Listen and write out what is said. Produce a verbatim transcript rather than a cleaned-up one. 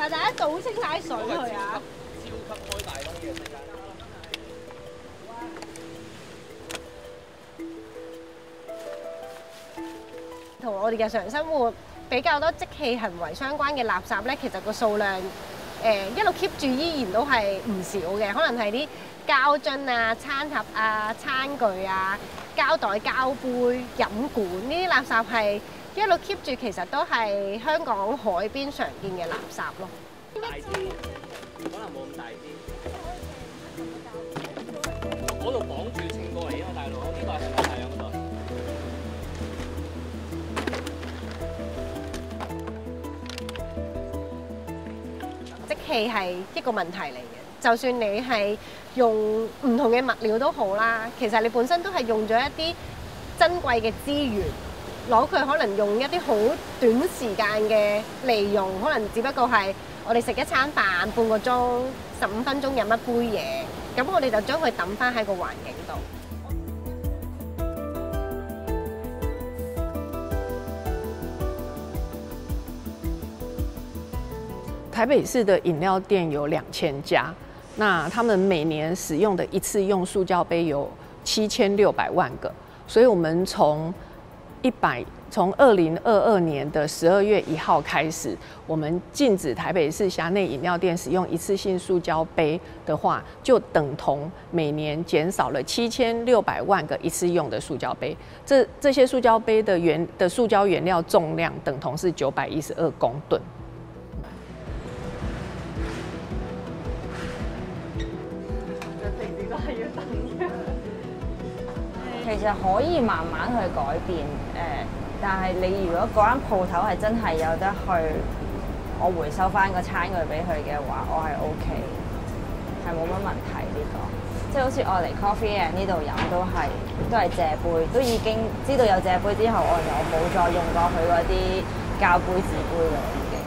大家倒清晒水佢啊！ 超級開大窿嘅世界。 同我哋日常生活比較多即棄行為相關嘅垃圾咧，其實個數量誒、呃、一路 keep 住依然都係唔少嘅，可能係啲膠樽啊、餐盒啊、餐具啊、膠袋、膠杯、飲管呢啲垃圾係一路 keep 住，其實都係香港海邊常見嘅垃圾咯。 大啲，可能冇咁大啲。嗰度綁住情過嚟啊嘛，大佬，呢個係咪太陽嗰度？ 即棄係一個問題嚟嘅，就算你係用唔同嘅物料都好啦，其實你本身都係用咗一啲珍貴嘅資源，攞佢可能用一啲好短時間嘅利用，可能只不過係我哋食一餐飯半個鐘、十五分鐘飲一杯嘢，咁我哋就將佢抌翻喺個環境度。 台北市的饮料店有两千家，那他们每年使用的一次用塑胶杯有七千六百万个，所以我们从一百从二零二二年的十二月一号开始，我们禁止台北市辖内饮料店使用一次性塑胶杯的话，就等同每年减少了七千六百万个一次用的塑胶杯。这这些塑胶杯的原的塑胶原料重量等同是九百一十二公吨。 其實可以慢慢去改變，誒、呃，但係你如果嗰間鋪頭係真係有得去，我回收翻個餐具俾佢嘅話，我係 OK，係冇乜問題呢、這個。即係好似我嚟 coffee and 呢度飲都係都係借杯，都已經知道有借杯之後，我就冇再用過佢嗰啲膠杯、紙杯啦，已經。